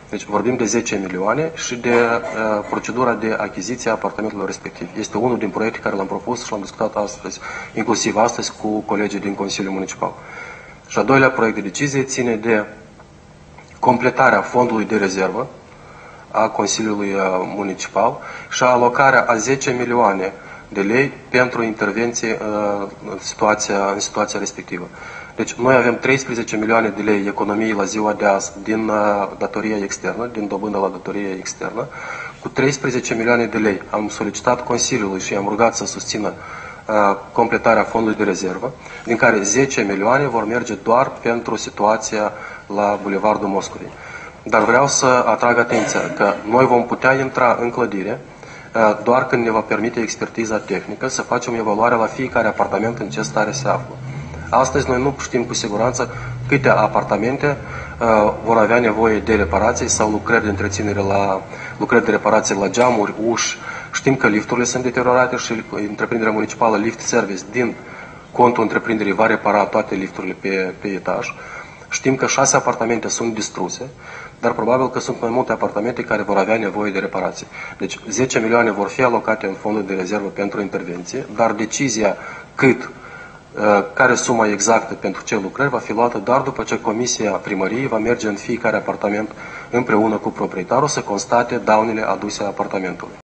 Deci vorbim de 10 milioane și de procedura de achiziție a apartamentelor respectiv. Este unul din proiecte care l-am propus și l-am discutat astăzi, inclusiv astăzi, cu colegii din Consiliul Municipal. Și a doilea proiect de decizie ține de completarea fondului de rezervă a Consiliului Municipal și alocarea a 10 milioane de lei pentru intervenție în situația respectivă. Deci noi avem 13 milioane de lei economii la ziua de azi din datoria externă, din dobândă la datorie externă. Cu 13 milioane de lei am solicitat Consiliului și am rugat să susțină completarea fondului de rezervă, din care 10 milioane vor merge doar pentru situația la Bulevardul Moscovei. Dar vreau să atrag atenția că noi vom putea intra în clădire doar când ne va permite expertiza tehnică să facem evaluarea la fiecare apartament în ce stare se află. Astăzi noi nu știm cu siguranță câte apartamente vor avea nevoie de reparații sau lucrări de întreținere lucrări de reparație la geamuri, uși. Știm că lifturile sunt deteriorate și întreprinderea municipală Lift Service din contul întreprinderii va repara toate lifturile pe etaj. Știm că 6 apartamente sunt distruse, dar probabil că sunt mai multe apartamente care vor avea nevoie de reparație. Deci 10 milioane vor fi alocate în fondul de rezervă pentru intervenție, dar decizia care suma exactă pentru ce lucrări va fi luată doar după ce Comisia Primăriei va merge în fiecare apartament împreună cu proprietarul să constate daunele aduse apartamentului.